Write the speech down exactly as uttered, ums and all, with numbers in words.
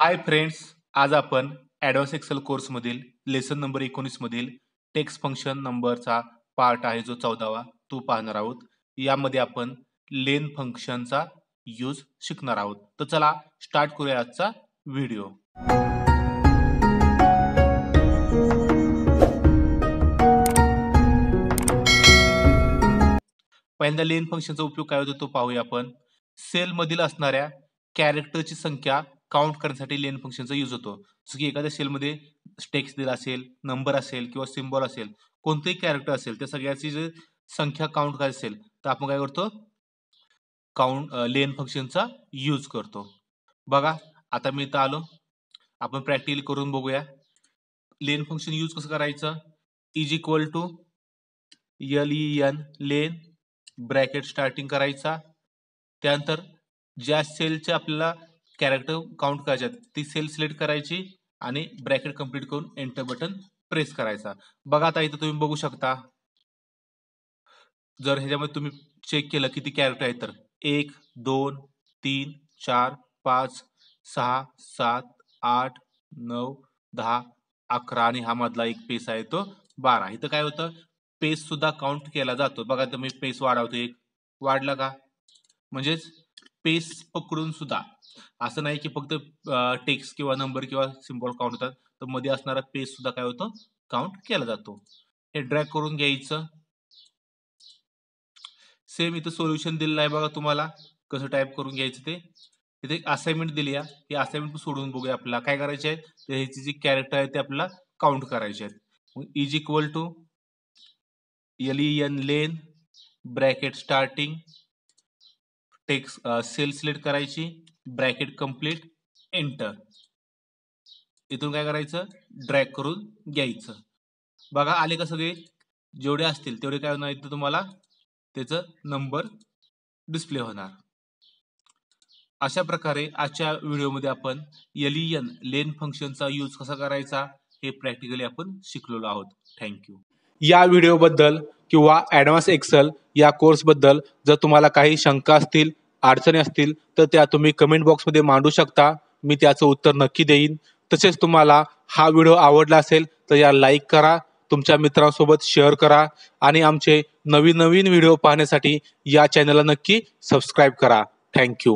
हाय friends, आज आपण advance excel कोर्समधील लेसन नंबर एकोणीस मधील टेक्स्ट फंक्शन नंबरचा पार्ट आहे जो चौदावा तो पाहणार आहोत. यामध्ये आपण लेन फंक्शनचा यूज शिकणार आहोत. तर चला स्टार्ट करूया आजचा व्हिडिओ. पहिल्यांदा लेन फंक्शनचा उपयोग काय होतो तो पाहूया आपण. सेल मधील असणाऱ्या कॅरेक्टरची संख्या काउंट करण्यासाठी लेन फंक्शनचा यूज होतो. जसं की एखाद्या सेलमध्ये टेक्स्ट दिला असेल, नंबर असेल किंवा सिम्बॉल असेल, कोणतेही कॅरेक्टर असेल त्या सगळ्याची जर संख्या काउंट करायची असेल तर आपण काय करतो, काउंट लेन फंक्शनचा यूज करतो. बघा आता मी इथं आलो, आपण प्रॅक्टिकली करून बघूया. लेन फंक्शन यूज कसं करायचं. Is equal to L E N len bracket starting करायचा. त्यानंतर ज्या सेलचे आपल्याला कॅरेक्टर काउंट करायचे ती सेल सिलेक्ट करायची आणि ब्रॅकेट कंप्लीट करून एंटर बटन प्रेस करायचा. बघा आता इथं तुम्ही बघू शकता, जर ह्याच्यामध्ये तुम्ही चेक केलं किती कॅरेक्टर आहेत तर एक दोन तीन चार पाच सहा सात आठ नऊ दहा अकरा आणि हा मधला एक पेस आहे तो बारा. इथं काय होतं, पेस सुद्धा काउंट केला जातो. बघा तर मी पेस वाढवतो, एक वाढला का, म्हणजेच पेस पकडून सुद्धा असं नाही की फक्त टेक्स्ट किंवा नंबर किंवा सिम्बॉल काउंट होतात, तर मध्ये असणारा पेज सुद्धा काय होतं काउंट केला जातो. हे ड्रॅग करून घ्यायचं. सेम इथं सोल्युशन दिलेलं आहे बघा तुम्हाला कसं टाईप करून घ्यायचं ते. इथे एक असाइनमेंट दिली आहे, ही असाइनमेंट सोडून बघूया आपल्याला काय करायचे आहे. तर ह्याची जी कॅरेक्टर आहे ते आपल्याला काउंट करायचे आहेत. मग is equal to L E N len bracket starting text cell select करायची, ब्रॅकेट कंप्लीट एंटर. इथून काय करायचं, ड्रॅग करून घ्यायचं. बघा आले का सगळे, जेवढे असतील तेवढे काय होणार इथं तुम्हाला त्याचं नंबर डिस्प्ले होणार. अशा प्रकारे आजच्या व्हिडिओमध्ये आपण एल ई एन लेन फंक्शनचा यूज कसा करायचा हे प्रॅक्टिकली आपण शिकलेलो आहोत. थँक्यू. या व्हिडिओबद्दल किंवा ॲडव्हान्स एक्सेल या कोर्सबद्दल जर तुम्हाला काही शंका असतील, अडचणी असतील तर त्या तुम्ही कमेंट बॉक्समध्ये मांडू शकता. मी त्याचं उत्तर नक्की देईन. तसेच तुम्हाला हा व्हिडिओ आवडला असेल तर या लाईक करा, तुमच्या मित्रांसोबत शेअर करा आणि आमचे नवीन नवीन व्हिडिओ पाहण्यासाठी या चॅनलला नक्की सबस्क्राईब करा. थँक्यू.